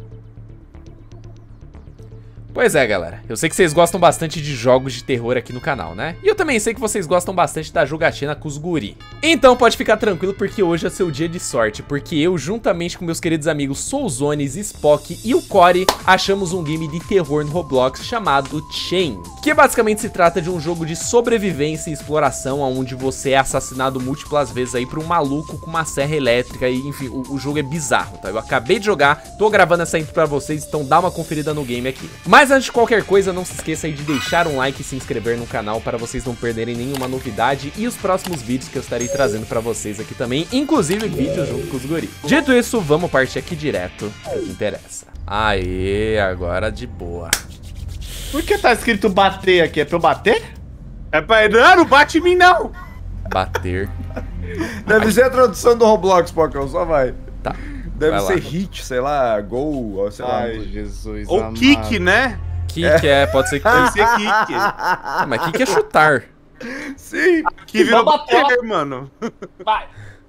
Pois é, galera, eu sei que vocês gostam bastante de jogos de terror aqui no canal, né? E eu também sei que vocês gostam bastante da jogatina com os guri. Então pode ficar tranquilo porque hoje é seu dia de sorte, porque eu, juntamente com meus queridos amigos Souzones, Spock e o Core, achamos um game de terror no Roblox chamado Chain, que basicamente se trata de um jogo de sobrevivência e exploração, onde você é assassinado múltiplas vezes aí por um maluco com uma serra elétrica e, enfim, o jogo é bizarro, tá? Eu acabei de jogar, tô gravando essa intro pra vocês, então dá uma conferida no game aqui. Mas antes de qualquer coisa, não se esqueça aí de deixar um like e se inscrever no canal para vocês não perderem nenhuma novidade e os próximos vídeos que eu estarei trazendo pra vocês aqui também, inclusive vídeos junto com os guris. Dito isso, vamos partir aqui direto ao que interessa. Aê, agora de boa. Por que tá escrito bater aqui? É pra eu bater? É pra... Não bate em mim, não! Bater. Deve ser a tradução do Roblox, Pocão, só vai. Tá. Deve vai ser lá. hit, sei lá, gol, ou sei lá. Ai, Jesus Ou amado. kick, né? Kick pode ser que... Deve ser kick. Ah, mas kick é chutar. Sim. Que virou Vamos bater. bater, mano. Vai.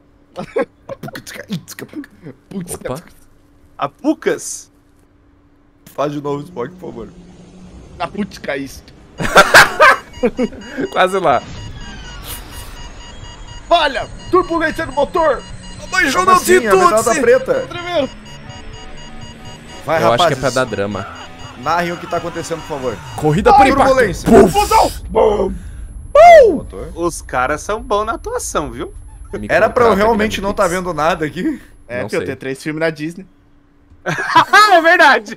Putz, Opa. A Pucas? faz de novo, Spock, por favor. Na putica isso. Quase lá. Olha, turbulência no motor. Baixou no assim, a medalha preta. Tremendo. Vai, Eu rapazes. acho que é pra dar drama. Narrem o que tá acontecendo, por favor. Corrida por impacto. Turbulência. Bom. Motor. Os caras são bons na atuação, viu? Me Era pra eu contrata, realmente Guilherme não tá Pix. vendo nada aqui. É, Não porque eu sei. tenho 3 filmes na Disney. Ah, é verdade!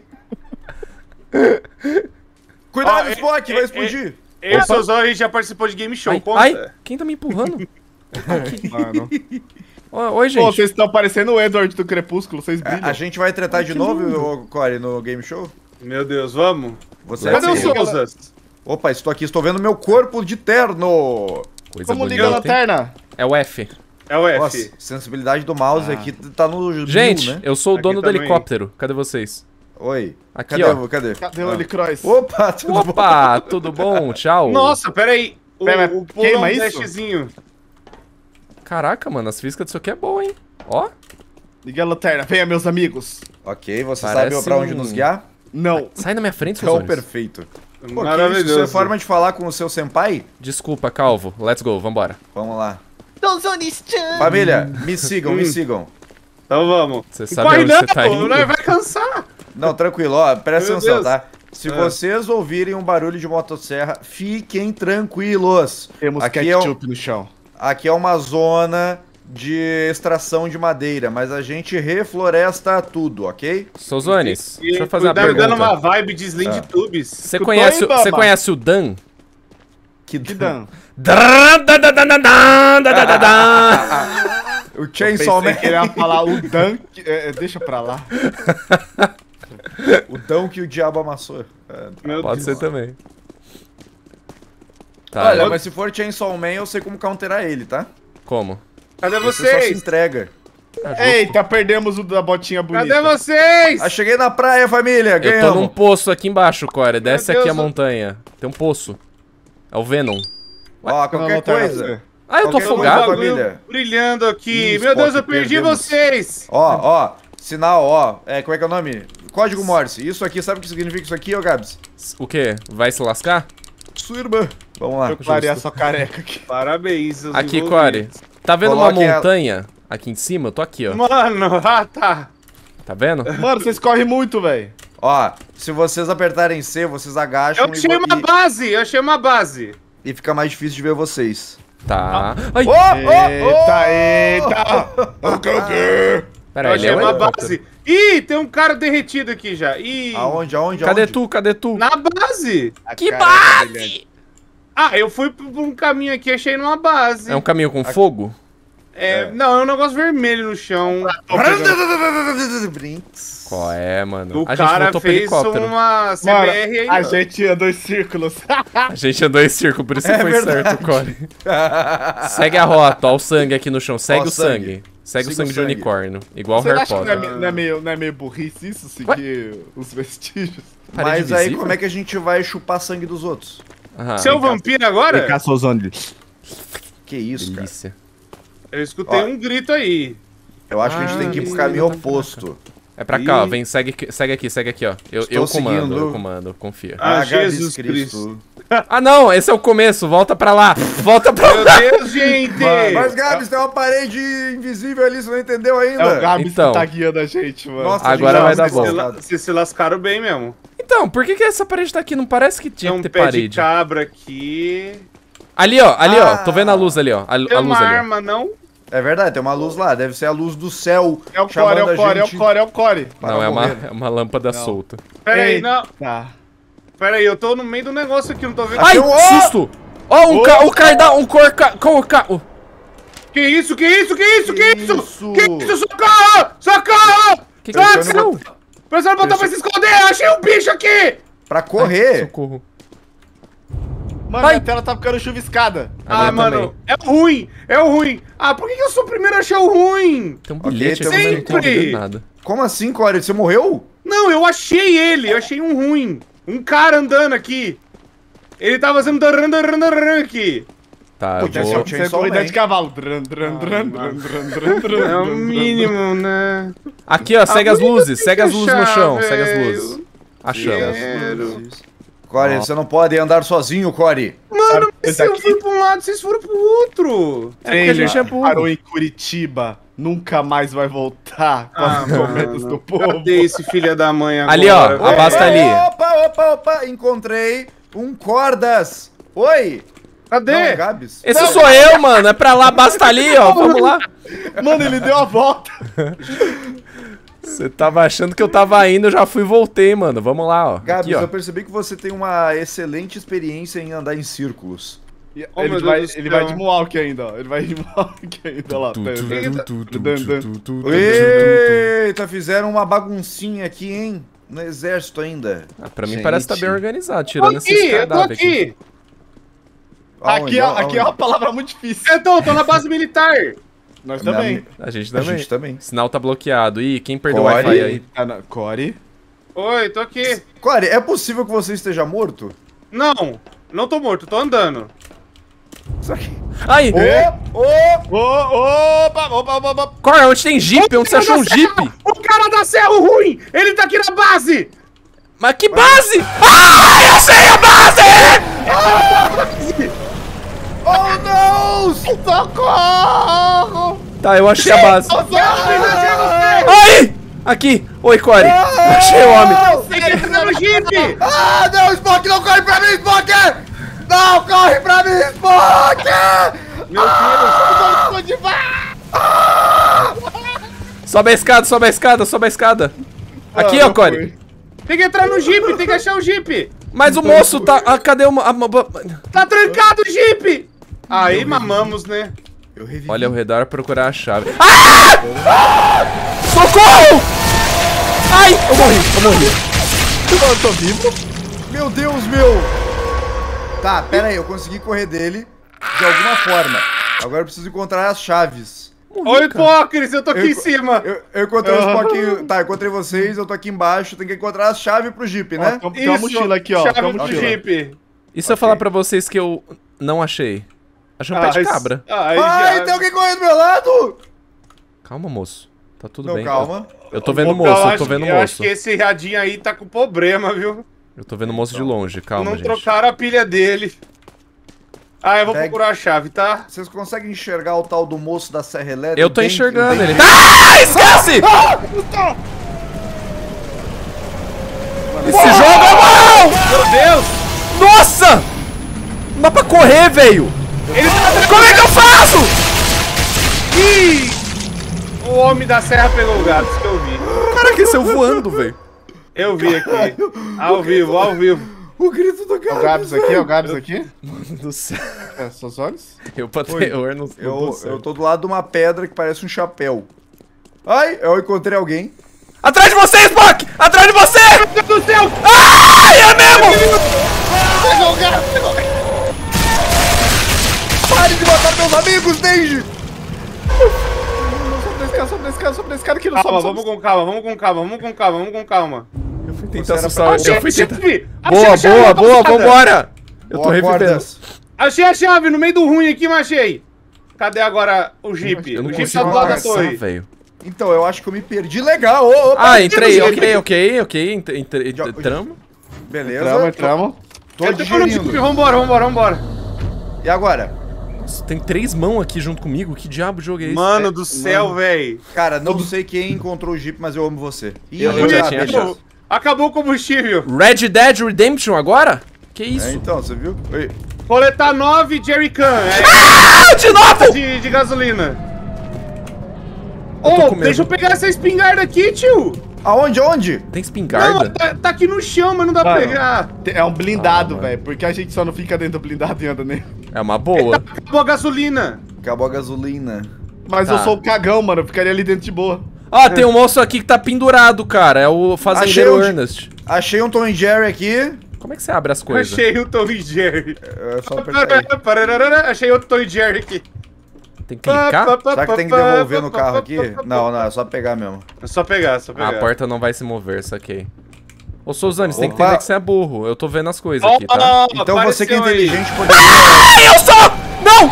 Cuidado, Ó, Spock, vai explodir. Esse Sozão já participou de game show, Ai, conta. ai, quem tá me empurrando? Mano. Oi, Pô, gente. vocês estão parecendo o Edward do Crepúsculo, vocês brilham. A gente vai tretar de novo, ô, Core, no game show? Meu Deus, vamos? Você Cadê o sim. Souzas? Opa, estou aqui, estou vendo meu corpo de terno. Coisa Como bonita, liga a hein? lanterna? É o F. É o F. Nossa, sensibilidade do mouse aqui tá no Gente, mil, né? eu sou o Aqui dono do também. helicóptero. Cadê vocês? Oi. Aqui, Cadê? ó. Cadê? Cadê o Helicross? Opa, tudo bom? Opa, tudo bom? Tchau. Nossa, peraí. Pera, O queima pulão isso? dashzinho. Caraca, mano, as físicas disso aqui é boa, hein? Ó. Liga a lanterna, venha, meus amigos. Ok, você Parece sabe pra onde um- nos guiar? Não. Sai na minha frente, seus Então, olhos. perfeito. Pô, que isso? Maravilhoso. Isso é forma de falar com o seu senpai? Desculpa, Calvo. Let's go, vambora. Vamos lá. Donzonistan. Família, me sigam, me sigam. Então vamos. Você sabe Corre onde não, você tá indo? nós vai cansar. Não, tranquilo, ó, presta Meu atenção, Deus. tá? Se vocês ouvirem um barulho de motosserra, fiquem tranquilos. Temos Aqui ketchup no chão. Aqui é uma zona de extração de madeira, mas a gente refloresta tudo, ok? Souzones, deixa eu fazer uma Tá me dando uma pergunta. vibe de Sling Tubes. Você Escutou conhece, aí, Bama? você conhece o Dan? Que Que dan? O Chainsaw Pensei Man. que ele ia falar o dan. Deixa pra lá. O dão que o diabo amassou. É, Meu Pode Deus. ser também. Tá, Olha, mas se for Chainsaw Man, eu sei como counterar ele, tá? como? Cadê Você só se vocês? entrega. Eita, perdemos o da botinha bonita. Cadê vocês? Ah, cheguei na praia, família, Eu tô ganhamos. num poço aqui embaixo, Core. Desce Meu aqui a Deus. montanha. Tem um poço. É o Venom. Ó, Quando a qualquer lanterna coisa. acender. Ah, eu tô Qualquer coisa, afogado? família. Brilhando aqui. Ih, Meu Deus, Spock, eu perdi perdemos. vocês. Ó, sinal, ó. Como é que é o nome? Código Morse. Isso aqui, sabe o que significa isso aqui, ô Gabs? O quê? Vai se lascar? Sua irmã. Vamos lá. Eu clarei essa careca aqui. Parabéns, seus Aqui, Core. envolvidos. Tá vendo Coloque uma ela- montanha aqui em cima? Eu tô aqui, ó. Mano, tá. Tá vendo? Mano, vocês correm muito, velho. Ó, se vocês apertarem C, vocês agacham Eu achei uma base, eu achei uma base. e fica mais difícil de ver vocês. Tá. Ai, Eita. pera Eu aí, ele achei é um uma helicóptero. base. Ih, tem um cara derretido aqui já. Ih, Aonde? Cadê tu? Cadê tu? na base. Que Careca base! brilhante. Ah, eu fui por um caminho aqui, achei numa base. É um caminho com fogo? Não, é um negócio vermelho no chão. Brinks. Qual é, mano? O A gente cara voltou pro fez helicóptero. uma CBR Mano, aí. a ó. gente anda dois círculos. A gente andou em círculo, por isso que É foi verdade. certo, Core. Segue a rota, ó o sangue aqui no chão. Segue Ó o o sangue. sangue. Segue o Siga sangue o de sangue. unicórnio. Igual o Você Harry acha que Potter. não é meio burrice isso? Seguir os vestígios? Parede Mas aí, invisível? como é que a gente vai chupar sangue dos outros? Aham, Você é o vampiro agora? Que isso, cara? delícia. Eu escutei Ó. um grito aí. Eu acho que a gente tem que ir pro Ah, caminho tá oposto. É pra cá, ó. Vem, segue aqui, ó. Eu comando, confia. Ah, Jesus Cristo. Ah, não, esse é o começo. Volta pra lá. Volta pra lá. Meu Deus, gente! Mas, Gabs, tem uma parede invisível ali, você não entendeu ainda. É o Gabs Então. que tá guiando a gente, mano. Nossa, Agora vai dar bom. bom. Vocês se lascaram bem mesmo. Então, por que essa parede tá aqui? Não parece que tinha Tem um que ter pé parede. de cabra aqui. Ali, ó. Tô vendo a luz ali, ó. A Tem luz uma ali. arma, não? É verdade, tem uma luz lá. Deve ser a luz do céu. É o Core, chamando é o a Core, gente é o Core. para Não, é morrer. uma lâmpada Não. solta. Pera aí, Eita. não. Tá. Pera aí, eu tô no meio do negócio aqui, não tô vendo. Ai, Ô! susto! Ó, o cardão, Que isso, que isso, que isso, que isso? Isso. Que isso, socorro! Socorro! Que aconteceu? Precisava botar pra se esconder, achei um bicho aqui! Pra correr. Socorro. Mano, Ai. minha tela tá ficando chuviscada. Ah, minha mano, também. é o ruim, é o ruim. Ah, por que eu sou o primeiro a achar o ruim? Tem um Ok, bilhete temos aqui, mas não tô sempre. vendo nada. Como assim, Core? Você morreu? Não, eu achei ele, eu achei um ruim. Um cara andando aqui. Ele tava fazendo darran aqui. Tá, Pô, eu tinha vou... sorte. Você é Chainsaw corrida Man. de cavalo. Dran, dran, dran, dran, dran, dran, dran, É o dran, mínimo, né? Aqui, ó, segue as luzes, segue as luzes no Achar, chão, segue as velho. luzes. Achamos. Quero. Core, você não pode andar sozinho, Core. Mano, mas Esse se eu aqui- fui pra um lado, vocês foram pro outro. É porque a gente é burro. Parou em Curitiba. Nunca mais vai voltar com as encomendas do povo. Cadê esse filho da mãe agora? Ali, ó, velho? abasta ali. Opa, encontrei um cordas. Oi. Cadê? Não, é Gabs. Esse sou eu, mano. É pra lá, basta ali, ó. Vamos lá. Mano, ele deu a volta. Você tava achando que eu tava indo, eu já fui e voltei, mano. Vamos lá, ó. Gabs, Aqui, ó. eu percebi que você tem uma excelente experiência em andar em círculos. Oh, meu Ele vai, Deus do ele céu. vai de Mohawk ainda, ó. Ele vai de Mohawk ainda, ó lá. Eita, fizeram uma baguncinha aqui, hein? No exército ainda. Ah, pra mim Gente. parece que tá bem organizado, Tô tirando esses aqui, eu tô cardápios aqui. aqui. Aqui, ó, aqui é uma Aonde? palavra muito difícil. Eu tô na base militar. Nós também. A gente A também. gente também. Sinal tá bloqueado. Ih, quem perdeu o Core. Wi-Fi aí? Core. Oi, tô aqui. Core, é possível que você esteja morto? Não, não tô morto, tô andando. Isso aqui. Ai! Opa. Cor, onde tem jeep? Onde você achou um jeep? O cara da serra, o ruim! Ele tá aqui na base! Mas que base? Ai, achei a base! Oh, não! Socorro! Tá, eu achei a base. Ai, Ai! Aqui! Oi, Core! Achei o homem! tem que entrar no Jeep! Ah, não, Spock, não corre pra mim, Spock! Não corre pra mim, Spock! Meu Deus, Sobe a escada, sobe a escada, sobe a escada. Aqui, ó, Core. tem que entrar no Jeep, tem que achar o Jeep! Mas o moço tá... Ah, cadê o... Tá trancado o Jeep! Aí mamamos, né? Eu revivi. Olha ao redor procurar a chave. Ah! Socorro! Ai! Eu morri. Eu tô vivo? Meu Deus, meu! Tá, pera aí, eu consegui correr dele de alguma forma. Agora eu preciso encontrar as chaves. Ô, hipócrita, eu tô aqui em cima! Eu encontrei o Spock. Tá, eu encontrei vocês, eu tô aqui embaixo, tem que encontrar as chaves pro Jeep, né? Ó, tem uma mochila aqui, ó. Chave Tem uma do mochila. Jeep. E se eu falar pra vocês que eu não achei? Achei um pé de cabra. Ai, Ai, já- tem alguém correndo do meu lado! Calma, moço. Tá tudo Não, bem. calma. Eu tô vendo o Eu moço, eu acho tô vendo o que- eu acho moço. que esse radinho aí tá com problema, viu? Eu tô vendo o moço de longe, calma, Não gente. trocaram a pilha dele. Ah, eu vou Pega- procurar a chave, tá? Vocês conseguem enxergar o tal do moço da Serra Elétrica? Eu tô Bem- enxergando bem- ele. Ah, esquece! Esse jogo é bom! Meu Deus! Nossa! Não dá pra correr, velho! Ele tá... Como é que eu faço? Ih! O homem da serra pegou o gato, isso que eu vi. Caraca, ele saiu voando, velho. Eu vi aqui. Ao vivo, ao vivo. O grito do É o Gabs. Gabs aqui, é o Gabs aqui? Do céu. É, seus olhos? Eu pra terror não Eu tô do lado de uma pedra que parece um chapéu. Ai, eu encontrei alguém. Atrás de você, Spock! Atrás de você! Meu Deus do céu! Ai, é mesmo! Pegou o Gabs, pegou o Gabs. Pare de matar meus amigos, Denji! Sobe na escada aqui, não Calma, sobe, vamos com calma, vamos com calma, vamos com calma, vamos com calma. Eu fui Você tentar era assustar. pra- Achei Eu fui a tentar... chave! Boa, Achei a chave boa, na boa, calçada! vambora! Eu tô Boa, revivendo. cordas. Achei a chave no meio do ruim aqui, mas achei. Cadê agora o Jeep? Eu não O Jeep consigo tá do lado da passar, torre. velho. Então, eu acho que eu me perdi legal. Opa, Ah, entrei, ok. Entramos. Beleza. Entramos. Tô Eu tô no digerindo. time, vambora. E agora? Nossa, tem 3 mãos aqui junto comigo. Que diabo de jogo é esse? Mano do céu, velho. Cara, não sei quem encontrou o Jeep, mas eu amo você. Ih, Eu já ah, tinha beleza. achado. Acabou o combustível. Red Dead Redemption agora? Que É, isso? então, você viu? Oi. Coletar 9 jerrycan. Ah, de novo! De gasolina. tô Ô, com medo. deixa eu pegar essa espingarda aqui, tio. Aonde? Tem Não, espingarda? tá aqui no chão, mas não dá pra Mano. pegar. É um blindado, mano. velho. Porque a gente só não fica dentro do blindado e anda nele. É uma boa. Acabou a gasolina. Acabou a gasolina. Mas Tá. eu sou o cagão, mano. Eu ficaria ali dentro de boa. Ó, tem um moço aqui que tá pendurado, cara. É o fazendeiro Achei Ernest. Achei um Tom e Jerry aqui. Como é que você abre as coisas? Achei o Tom e Jerry. É só apertar aí. Achei outro Tom e Jerry aqui. Tem que clicar? Será que tem que devolver no carro aqui? Não, é só pegar mesmo. É só pegar, Ah, a porta não vai se mover, saquei. Ô, Souzane, você tem que Opa. entender que você é burro. Eu tô vendo as coisas aqui, tá? Então você que é apareceu aí. inteligente poderia... Ai, eu sou! Não!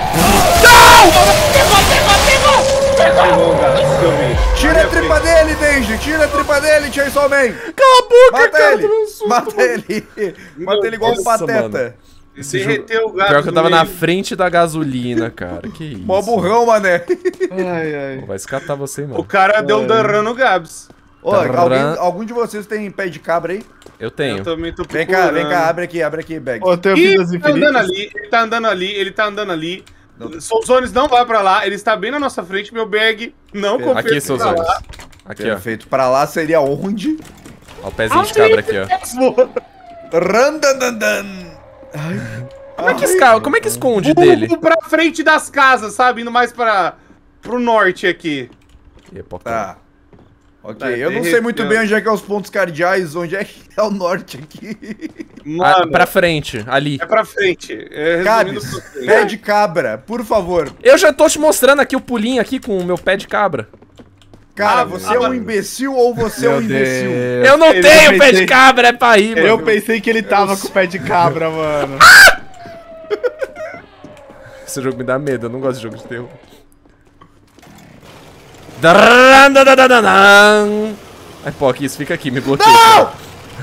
Pegou o gato, eu vi. Tira a tripa dele, Denji! Tira a tripa dele, Chainsaw Man! Cala a boca, Mata cara! ele! tomei um susto, Mata mano. ele! Mata ele igual um Nossa, pateta! mano. Esse Derreteu o gato. Pior que eu tava no na meio. frente da gasolina, cara. Que isso. Mó burrão, mané! Ai. Vai escatar você, O mano. cara deu um run no Gabs. Ô, algum de vocês tem pé de cabra aí? Eu tenho. Eu também tô Vem procurando. cá, abre aqui, bag. Ô, eu tenho Ih, vidas ele tá andando infinitas. ali, ele tá andando ali. Souzones não vai pra lá, ele está bem na nossa frente, meu bag não confia Aqui, que tá Souzane. lá. Aqui, ó. Perfeito. Pra lá seria onde? Ó o pezinho de cabra aqui, ó. Randandandan! Como é que esconde dele? Rumo pra frente das casas, sabe? Indo mais pro norte aqui. Ih, pô, Tá. Ok, Tá, eu não sei derreteu. muito bem onde é que é os pontos cardeais, onde é que é o norte aqui. Ah, Mano, pra frente, ali. é pra frente. Resumindo Gabs, pra você. pé de cabra, por favor. Eu já tô te mostrando aqui o pulinho aqui com o meu pé de cabra. Cara, Ah, você é um mano. imbecil ou você é um Meu imbecil? Deus. Eu não Eu tenho pé de pensei- cabra, é pra ir, mano. Eu pensei que ele tava com o pé de cabra, mano. Esse jogo me dá medo, eu não gosto de jogo de terror. Ai, pô, aqui, isso fica aqui, me bloqueia. Não!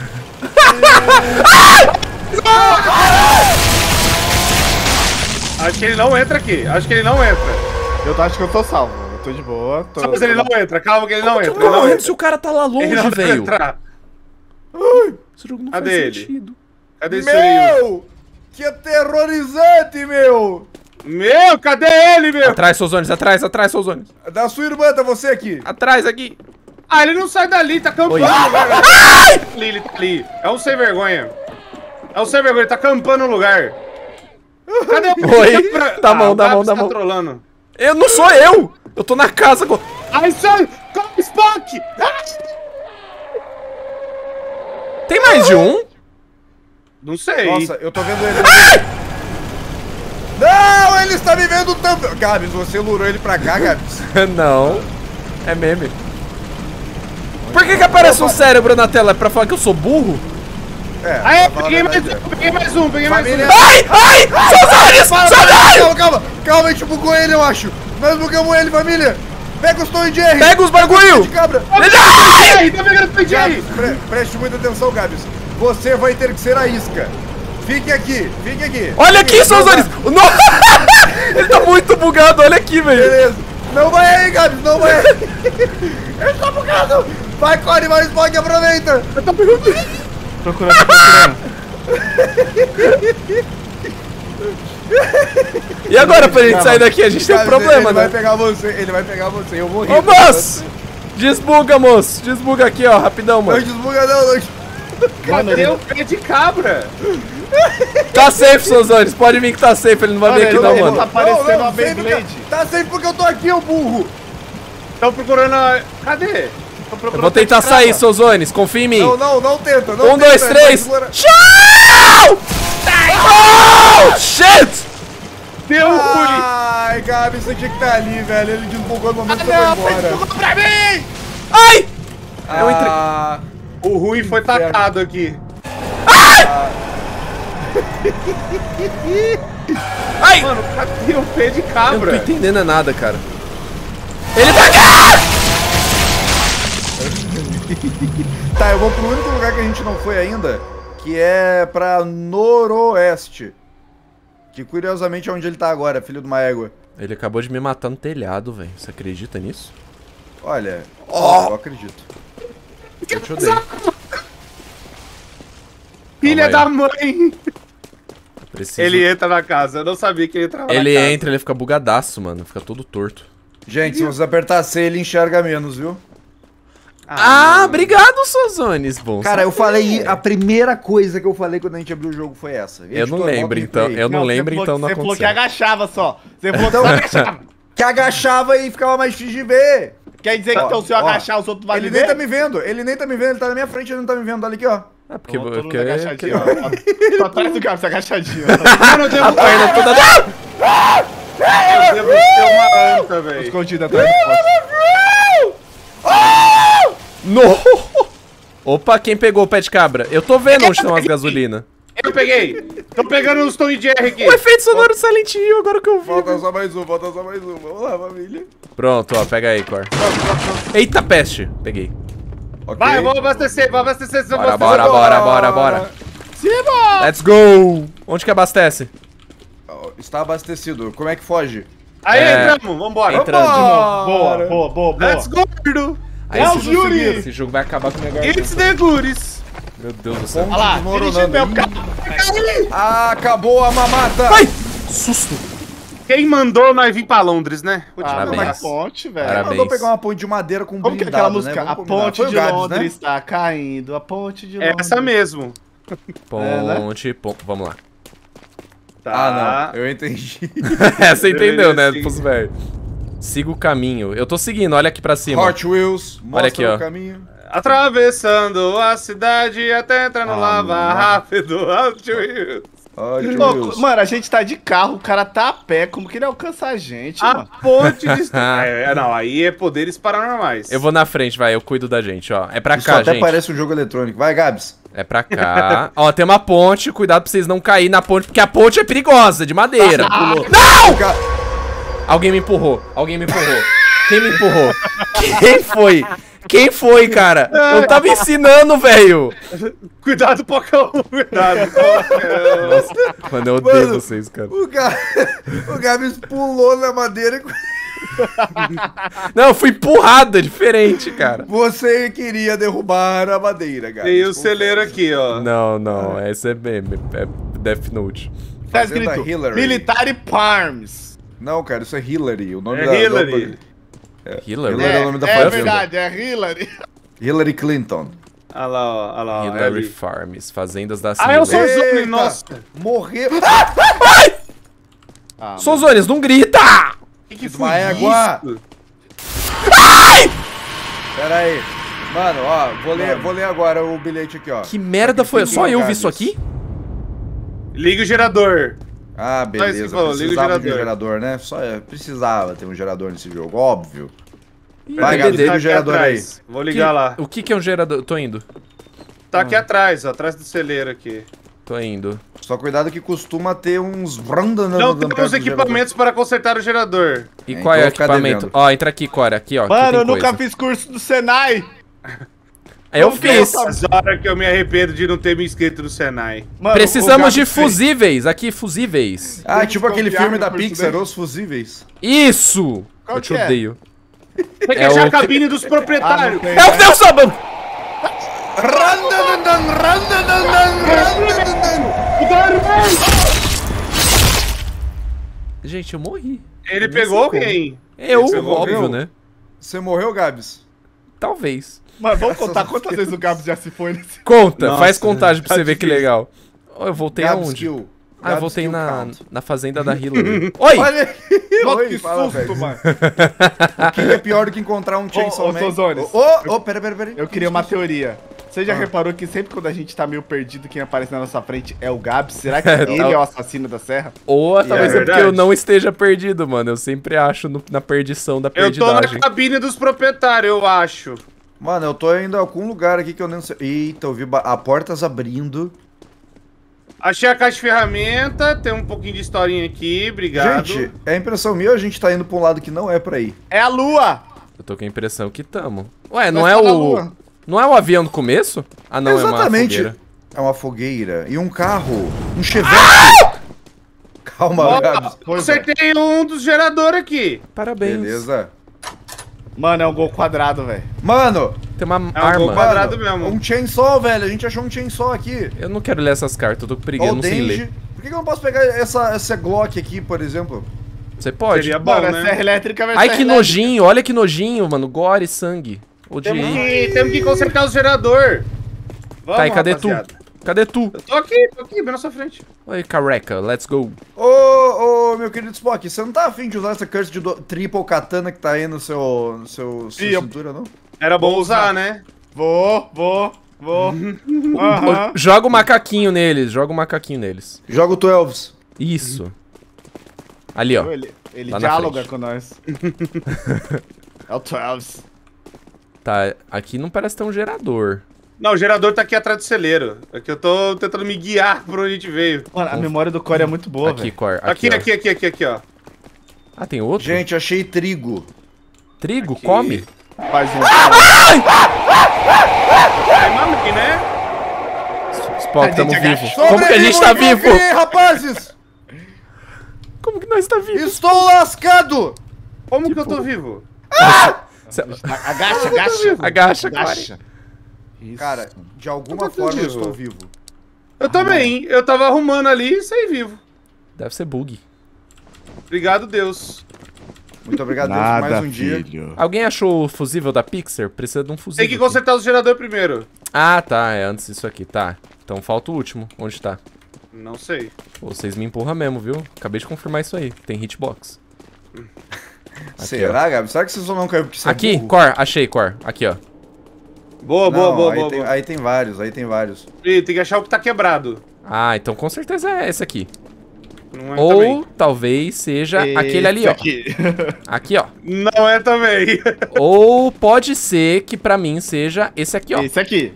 Acho que ele não entra aqui. Acho que ele não entra. Eu acho que eu tô salvo. Eu tô de boa. Tô... Mas ele não entra. Calma que ele não entra. Eu Ele tô não morrendo entra. se o cara tá lá Ele longe, não vai velho. entrar. Esse jogo não Cadê faz ele? sentido. Cadê esse Oreo? Meu! Que aterrorizante, meu! Meu, cadê ele, meu? Atrás, Souzones, atrás, Souzones. Da sua irmã, tá você aqui. Atrás, aqui. Ah, ele não sai dali, tá campando Oi. no lugar. Ele tá ali. É um sem vergonha. É um sem vergonha, ele tá campando no lugar. Cadê o Oi. Tá bom, o tá bom, Gabs tá bom. trolando. Eu não sou eu! Eu tô na casa agora. Ai, sai! Come, Spock! Tem mais de um? Não sei. Nossa, eu tô vendo ele. Não, ele está me vendo também. Gabs, você lurou ele pra cá, Gabs. Não. É meme. Por que aparece um cérebro na tela? É pra falar que eu sou burro? É, Aê, pra falar a peguei mais verdade, um, peguei mais um, peguei mais Família- um. Ai! Ai! Souzones! Souzones! Calma, a gente bugou ele, eu acho. Nós bugamos ele, família. Pega os Tom e Jerry. Pega os bagulho! de cabra. Ai! Tá pegando o PJ! Gabs, preste muita atenção, Gabs. Você vai ter que ser a isca. Fique aqui, fique aqui. Olha aqui, Não Souzones! vai- No- Ele tá muito bugado, olha aqui, velho. Beleza. Não vai aí, Gabs, não vai aí. Ele tá bugado. Vai, corre, vai, Spock, aproveita. Procurando. E agora, pra gente sair daqui, a gente tem um Gabs, problema, ele vai né? pegar você, ele vai pegar você. Eu morri. Ô, moço! Desbuga, moço! Desbuga aqui, ó, rapidão, Não mano. desbuga não. Cadê o pé de cabra? Tá safe, Souzones, pode vir que tá safe, ele não vai Mano, vir aqui ele não, não- mano. Tá parecendo uma safe, Beyblade. Tá safe porque eu tô aqui, ô burro. Tão procurando a... Cadê? Tô procurando Eu vou o pé de tentar cabra. sair, Souzones, confia em mim. Não tenta. Não 1, tenta, 2, vai 3. explorar. Tchau! Oh, shit! Deu ruim! Ai, Gabi, você tinha que estar ali, velho. Ele desbugou no momento que eu vou embora. Pra mim! Ai! Eu entrei. Ah, O ruim foi tacado aqui. Ai! Mano, cadê o pé de Eu não tô cabra? entendendo nada, cara. Ele tá aqui! Tá, eu vou pro único lugar que a gente não foi ainda, que é pra noroeste. Que curiosamente é onde ele tá agora, filho de uma égua. Ele acabou de me matar no telhado, velho. Você acredita nisso? Olha, eu acredito. Eu te odeio. Filha Calma da mãe! Preciso... Ele entra na casa, eu não sabia que ele entrava Ele na casa. entra, ele fica bugadaço, mano. Fica todo torto. Gente, se você apertar C, ele enxerga menos, viu? Ah, obrigado, Sozones. Bom, Cara, eu falei, a primeira coisa que eu falei quando a gente abriu o jogo foi essa. eu não lembro, então. Eu não lembro, então não Você falou que aconteceu. agachava só. Você falou que Então, agachava. que agachava e ficava mais difícil de ver. Quer dizer que então se eu Ó, agachar, os outros vão Ele me nem tá ver? me vendo, ele nem tá me vendo, ele tá na minha frente, ele não tá me vendo, olha aqui, ó. Ah, porque... Todo mundo porque agachadinho, ó. Tô atrás do Gabs, agachadinho. Mano, eu devo, a perna toda... eu devo ser uma anta, velho. Escondido atrás do poste. No! Opa, quem pegou o pé de cabra? Eu tô vendo onde estão as gasolina. Eu peguei. Tô pegando os Tom e Jerry aqui. O efeito sonoro do Silent Hill, agora que eu vi. Falta só mais um, falta só mais um. Vamos lá, família. Pronto, ó, pega aí, Cor. Eita peste, peguei. Ok. Vai, vou abastecer, senão Bora, você... bora, bora, bora, bora. Simbora! Let's go! Onde que abastece? Está abastecido, como é que foge? Aí, É. entramos, vambora. Entrando. Boa, boa, boa, boa. Let's go, gordo. Aí É o esse, Yuri! esse jogo vai acabar com o negócio. It's the goodies. Meu Deus do céu. Olha lá, dirigindo meu carro. Acabou a mamata! Ai! Susto! Quem mandou nós vir pra Londres, né? Parabéns. Mas a ponte, velho. Parabéns. Mandou pegar uma ponte de madeira com Como que é blindado, aquela música? né? A Vamos combinar. ponte Foi o de Gabs, Londres né? está caindo. A ponte de Londres. Essa mesmo. Ponte, vamos lá. Tá. Ah, não, eu entendi. Você entendeu, né, Sim. pros velhos? Siga o caminho. Eu tô seguindo, olha aqui pra cima. Hot Wheels, mostra aqui, ó. o caminho. Atravessando a cidade até entrar no Lava mano. Rápido. Hot Wheels. Hot Ô, Wheels. mano, a gente tá de carro, o cara tá a pé. Como que ele alcança a gente, A mano? ponte de... não, aí é poderes paranormais. Eu vou na frente, vai, eu cuido da gente, ó. É pra Isso cá, até gente. parece um jogo eletrônico. Vai, Gabs. É pra cá. Ó, tem uma ponte, cuidado pra vocês não caírem na ponte, porque a ponte é perigosa, de madeira. Não! Ca- Alguém me empurrou, alguém me empurrou. Quem me empurrou? Quem foi? Quem foi, cara? Eu tava ensinando, velho. Cuidado, Pocão. Cuidado, Pocão. Nossa, mano, eu odeio Mano, vocês, cara. O Gabs pulou na madeira e Não, eu fui empurrado, é diferente, cara. você queria derrubar a madeira, Gabs. Tem o celeiro aqui, ó. Não, não, esse é meme, é Death Note. Tá Fazenda escrito Hillary. Military Farms. Não, cara, isso é Hillary. O nome É da Hillary. Hillary? Hillary é o nome da é fazenda. verdade, é Hillary. Hillary Clinton. Olha lá, ó. Olha lá, ó. Hillary ali. Farms, fazendas da Ah, eu sou Hillary. o Zone, Eita, nossa. Morreu. Sozones, não grita! Que Uma égua. isso? Pera aí. Mano, ó, vou ler agora o bilhete aqui, ó. Que merda foi? Só eu vi isso aqui? Liga o gerador. Ah, beleza. Mas, pô, liga o Precisava de um gerador. gerador, né? Só precisava ter um gerador nesse jogo, óbvio. Ih, Vai, cadê Gabs, dele? liga o gerador aí. atrás. Vou ligar lá. O que é um gerador? Tô indo. Tá aqui atrás, ó. Atrás do celeiro aqui. Tô indo. Só cuidado que costuma ter uns... Não temos equipamentos para consertar o gerador. E É, qual então é o eu vou ficar equipamento? devendo. Ó, entra aqui, Cora. Aqui, ó. aqui Mano, tem eu nunca coisa. fiz curso do Senai. Eu fiz. As horas que eu me arrependo de não ter me inscrito no Senai. Mano, Precisamos o de Gabs fez. fusíveis. Aqui, fusíveis. Ah, tipo aquele Confiar filme no da curso Pixar, dele. Os Fusíveis. Isso! Qual Eu te que é? odeio. Tem que É achar o a cabine dos proprietários. tem. É o Deus Sabão! Gente, eu morri. Ele Nem pegou sei como. quem? Eu, Você óbvio, morreu? né? Você morreu, Gabs? Talvez. Mano, vamos contar quantas vezes o Gabs já se foi nesse... Conta, Nossa, faz contagem pra tá você ver que difícil. legal. Ó, eu voltei Gabs aonde? kill. Ah, eu Gabs voltei kill na, count. na fazenda da Hillary. Oi! Olha aí. Nossa, Oi, que fala, susto, velho. mano. O que é pior do que encontrar um Chainsaw ô, Man? Sozones. Pera. Eu queria uma teoria. Você já reparou que sempre quando a gente tá meio perdido, quem aparece na nossa frente é o Gabs? Será que ele é o assassino da serra? Ou talvez é porque verdade. eu não esteja perdido, mano. Eu sempre acho na perdição da Eu tô na perdidagem. cabine dos proprietários, eu acho. Mano, eu tô indo a algum lugar aqui que eu nem sei. Eita, eu vi a portas abrindo. Achei a caixa de ferramenta, tem um pouquinho de historinha aqui, obrigado. Gente, é impressão minha ou a gente tá indo pra um lado que não é pra ir? É a lua! Eu tô com a impressão que tamo. Ué, não Nós é tá na o... lua. Não é um avião no começo? Ah, não, Exatamente. é uma fogueira. É uma fogueira. E um carro. Um Chevette. Calma, Gabs. Acertei um dos geradores aqui. Parabéns. Beleza. Mano, é um gol quadrado, velho. Mano, Tem uma É um arma. gol quadrado mesmo. um chainsaw, velho. A gente achou um chainsaw aqui. Eu não quero ler essas cartas, eu tô com preguiça, Ó, eu o não sei Denji. ler. Por que eu não posso pegar essa Glock aqui, por exemplo? Você pode. Seria bom, Mano, né? a serra elétrica vai Ai, ser que elétrica. nojinho, olha que nojinho, mano. Gore e sangue. Odiei. Temos que consertar o gerador. Vamos, Tá, e cadê rapaziada. tu? Cadê tu? Eu tô aqui, bem na sua frente. Oi, careca, let's go. Ô, meu querido Spock, você não tá afim de usar essa curse de triple katana que tá aí no sua cintura, não? Era bom usar, né? Vou. Aham. Joga o macaquinho neles, joga o macaquinho neles. Joga o 12s. Isso. Ali, ó. Ele Lá na dialoga frente. com nós. É o 12. Tá, aqui não parece ter um gerador. Não, o gerador tá aqui atrás do celeiro. Aqui eu tô tentando me guiar por onde a gente veio. Mano, a memória do Core é muito boa, Aqui, velho. Cor. Aqui, ó. ó. Ah, tem outro? Gente, achei trigo. Trigo, Aqui. come. Faz um... É mami, né? Spock, tamo gente vivo. agachou. Como que a gente tá Sobrevivam vivo? aqui, rapazes! Como que nós tá vivo? Estou lascado! Como que eu tô vivo? Agacha. Agacha, cara. Agacha. Isso. Cara, de alguma Eu tô forma eu vivo. estou vivo. Eu também. Eu tava arrumando ali e saí vivo. Deve ser bug. Obrigado, Deus. Muito obrigado, Deus, por mais um dia. Alguém achou o fusível da Pixar? Precisa de um fusível. Tem que aqui. consertar os geradores primeiro. Ah, tá. É antes disso aqui. Tá. Então falta o último. Onde tá? Não sei. Pô, vocês me empurram mesmo, viu? Acabei de confirmar isso aí. Tem hitbox. Será, Gabi? Será que você só não caiu porque você é Aqui, burro? Cor. Achei, Cor. Aqui, ó. Boa, Não, boa. aí tem vários, aí tem vários. Ih, tem que achar o que tá quebrado. Ah, então com certeza é esse aqui. Não é Ou também. talvez seja aquele ali, ó. Aqui, ó. Não é também. Ou pode ser que pra mim seja esse aqui, ó. Esse aqui.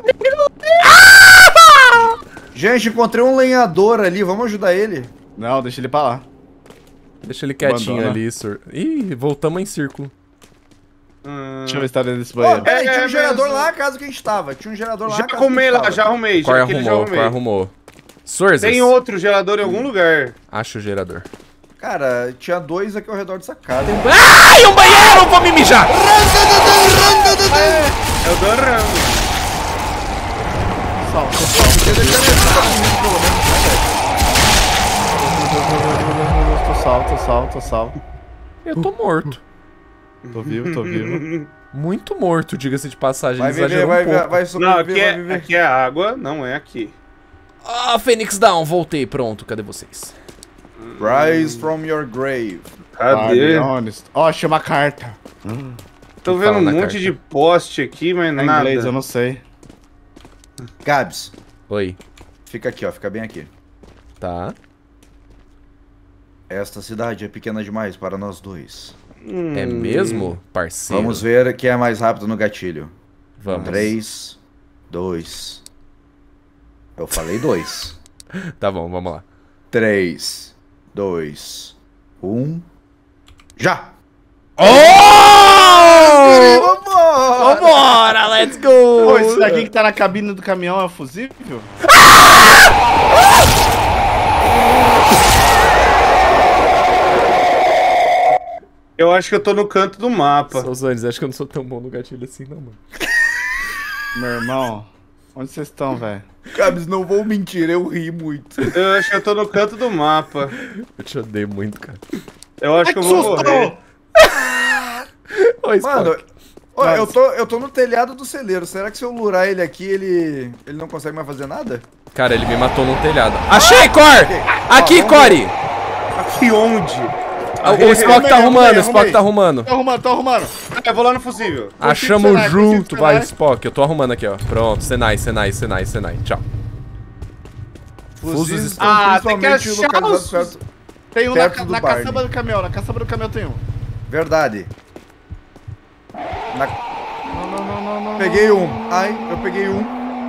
Gente, encontrei um lenhador ali, vamos ajudar ele. Não, deixa ele pra lá. Deixa ele quietinho Abandona. ali, sur. Ih, voltamos em círculo. Deixa eu ver se tá dentro desse Ó, banheiro. peraí, tinha um gerador mesmo. lá na casa que a gente tava. Tinha um gerador lá Já na casa que a arrumei gente lá, tava. já arrumei. Cor Já, aquele já arrumou, Cor arrumei. arrumou. Sorzas. Tem outro gerador em algum lugar. Acha o gerador. Cara, tinha dois aqui ao redor dessa casa. Ai, um banheiro! Vou me mijar! É o do Rambo. Tô salvo. Eu tô morto. Tô vivo. Muito morto, diga-se de passagem. Vai Ele viver, exagerou vai, um pouco. vai Não, sobreviver, vai aqui viver. é água, não é aqui. Ah, Fênix Down, voltei, pronto, cadê vocês? Rise from your grave. Cadê? Ó, achei uma carta. Tô que vendo fala um na monte carta? de poste aqui, mas Em nada. inglês, eu não sei. Gabs, Oi. fica aqui, ó, fica bem aqui. Tá. Esta cidade é pequena demais para nós dois. É mesmo, parceiro? Vamos ver quem é mais rápido no gatilho. Vamos. 3, 2. Eu falei 2. Tá bom, vamos lá. 3, 2, 1. Já! Oh! Vambora! Vambora, let's go! Pô, isso daqui que tá na cabine do caminhão é fusível? Eu acho que eu tô no canto do mapa. Souzanes, acho que eu não sou tão bom no gatilho assim, não, mano. Meu irmão, onde vocês estão, velho? Gabs, não vou mentir, eu ri muito. Eu acho que eu tô no canto do mapa. Eu te odeio muito, cara. Eu acho que eu vou morrer. Oi, Spock. Mano, ó, eu tô no telhado do celeiro. Será que se eu lurar ele aqui, ele não consegue mais fazer nada? Cara, ele me matou num telhado. Achei, Cor! Aqui, Ó, vamos Core! Aqui onde? O Spock tá arrumando, o arrumei. Spock tá arrumando. Tô arrumando. Eu vou lá no fusível. Achamos Senai, junto, consigo vai, Senai. Spock. Eu tô arrumando aqui, ó. Pronto, Senai. Tchau. Fuzis estão Ah, tem que principalmente achar localizados os- perto. Tem um Perto na, do na Barney. caçamba do caminhão. Na caçamba do caminhão tem um. Verdade. Não. Peguei um. Ai, eu peguei um.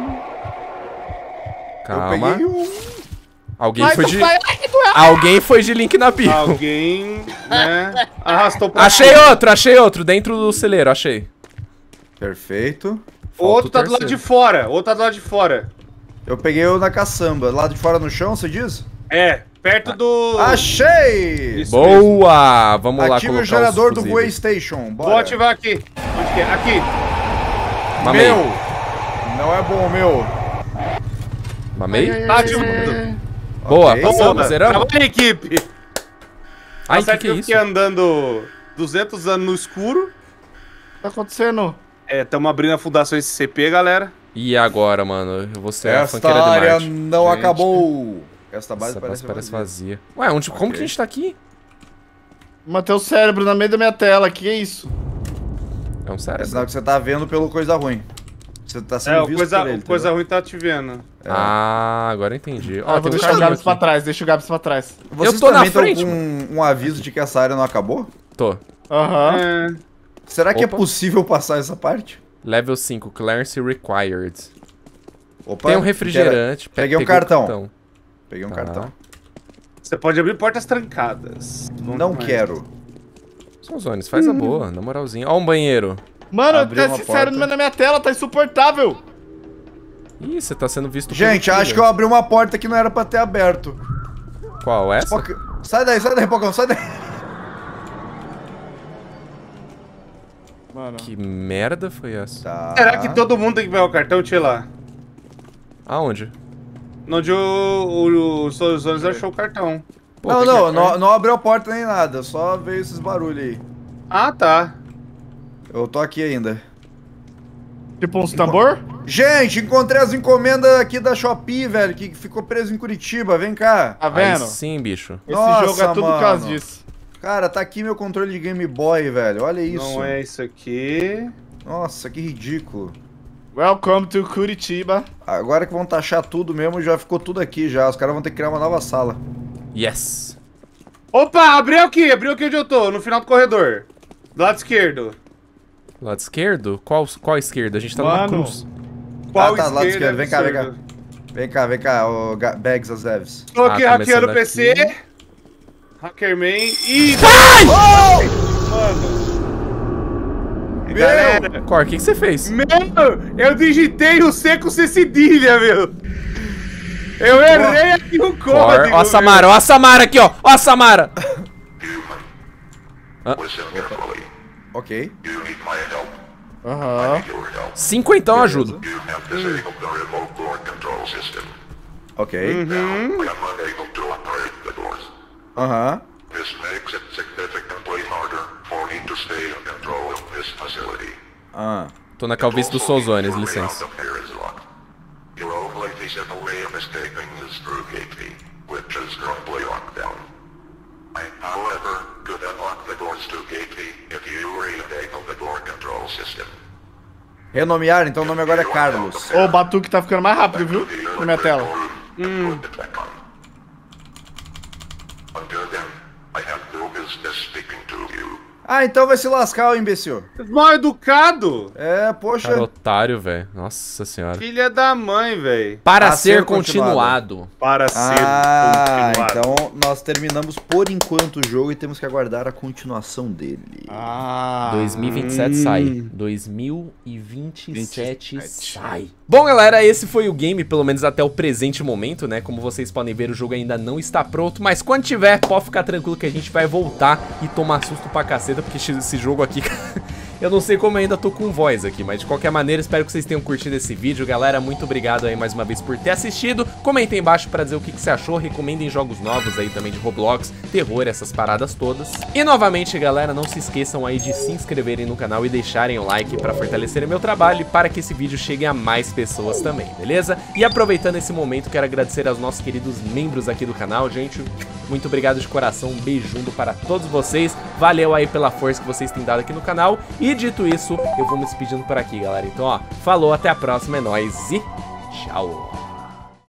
Calma. Eu peguei um. Alguém Ai, foi tu de... vai- Ai, que doeu. Alguém foi de link na bio. Alguém, né, arrastou pra Achei outro, dentro do celeiro, achei. Perfeito. O outro tá do lado de fora. O outro tá do lado de fora. Eu peguei o na caçamba. Lado de fora no chão, você diz? É, perto do... Achei! Isso Boa! mesmo. Vamos lá Ative colocar o gerador do fusíveis. Waystation. Bora. Vou ativar aqui. Onde que é? Aqui. Mamei. Meu! Não é bom, meu. Mamei? Tá ativando. Boa, Ok. passamos, zeramos. Trabalha em equipe. Ai, Tá certo que é eu isso? fiquei andando 200 anos no escuro. O que tá acontecendo? É, estamos abrindo a Fundação SCP, galera. E agora, mano? Eu vou ser a Esta funkeira de área Marte. não Gente. acabou. Esta base Essa parece, parece vazia. vazia. Ué, onde, como Ok. que a gente tá aqui? Matei o cérebro no meio da minha tela, que é isso? É um É sério? sinal que você tá vendo pelo coisa ruim. Você tá sendo É, o visto coisa, por ele, o coisa entendeu? ruim tá te vendo. Ah, agora eu entendi. Ó, Ah, eu vou tem um deixar o caminho Gabs pra aqui. trás, deixa o Gabs pra trás. Vocês Eu tô na também tão frente, com um aviso de que essa área não acabou? Tô. Aham. É. Será que Opa. é possível passar essa parte? Level 5, Clearance Required. Opa, Tem um refrigerante. Peguei um Peguei o cartão. Peguei um Tá. cartão. Você pode abrir portas trancadas. Bom Não demais. quero. São zones, faz a boa, na moralzinha. Ó um banheiro. Mano, Abriu tá uma sincero porta. na minha tela, tá insuportável. Ih, você tá sendo visto Gente, pelo acho que eu abri uma porta que não era pra ter aberto. Qual, essa? Sai daí, Pocão, sai daí. Mano. Que merda foi essa? Tá. Será que todo mundo tem que pegar o cartão, tira lá? Aonde? Onde o Sozones achou o cartão. Pô, Não, tem não, que- não abriu a porta nem nada, só veio esses barulhos aí. Ah, tá. Eu tô aqui ainda. Tipo uns tambor? Gente, encontrei as encomendas aqui da Shopee, velho, que ficou preso em Curitiba, vem cá. Tá Aí vendo? sim, bicho. Esse Nossa, jogo é tudo por causa mano. disso. Cara, tá aqui meu controle de Game Boy, velho, olha isso. Não é isso aqui. Nossa, que ridículo. Welcome to Curitiba. Agora que vão taxar tudo mesmo, já ficou tudo aqui já. Os caras vão ter que criar uma nova sala. Yes. Opa, abriu aqui onde eu tô, no final do corredor. Do lado esquerdo. Lado esquerdo? Qual esquerdo? A gente tá numa Mano. cruz. Qual tá, lado esquerdo, vem cá, vem cá. esquerdo? Vem cá, o Bags as Devs. Tô aqui Ah, hackeando o começando PC. aqui. Hackerman. Ih, mano. Galera, Cor, o que você fez? meu, eu digitei o C com C cedilha, meu. Eu errei aqui o Cor, código. ó a Samara, ó a Samara aqui, ó. Ó a Samara. Ok. Aham. 5 então eu ajudo. Ok. Aham. This makes it significantly harder for me to stay in control of this facility. Ah. Tô na calvície do Souzones, licença. Your only feasible way of escaping is through gate B, which is currently locked down. I, however, could unlock the doors to gate B if you re-enable the door control system. Renomear, então o nome agora é Carlos. Ô, o Batuque tá ficando mais rápido, viu? Na minha tela. Put it back on. Until then, I have no business speaking to you. Ah, então vai se lascar, ô imbecil. Mal educado. É, poxa. Cara, otário, velho. Nossa senhora. Filha da mãe, velho. Para A ser ser continuado. Para ser Ah, continuado. então nós terminamos por enquanto o jogo e temos que aguardar a continuação dele. Ah. 2027 sai. 2027 sai. Bom, galera, esse foi o game, pelo menos até o presente momento, né? Como vocês podem ver, o jogo ainda não está pronto, mas quando tiver, pode ficar tranquilo que a gente vai voltar e tomar susto pra caceta, porque esse jogo aqui... Eu não sei como eu ainda tô com voz aqui, mas de qualquer maneira, espero que vocês tenham curtido esse vídeo. Galera, muito obrigado aí mais uma vez por ter assistido. Comentem aí embaixo pra dizer o que você achou. Recomendem jogos novos aí também de Roblox, terror, essas paradas todas. E novamente, galera, não se esqueçam aí de se inscreverem no canal e deixarem o like pra fortalecerem meu trabalho e para que esse vídeo chegue a mais pessoas também, beleza? E aproveitando esse momento, quero agradecer aos nossos queridos membros aqui do canal, gente. Muito obrigado de coração, um beijundo para todos vocês. Valeu aí pela força que vocês têm dado aqui no canal. E dito isso, eu vou me despedindo por aqui, galera. Então, ó, falou, até a próxima, é nóis e tchau!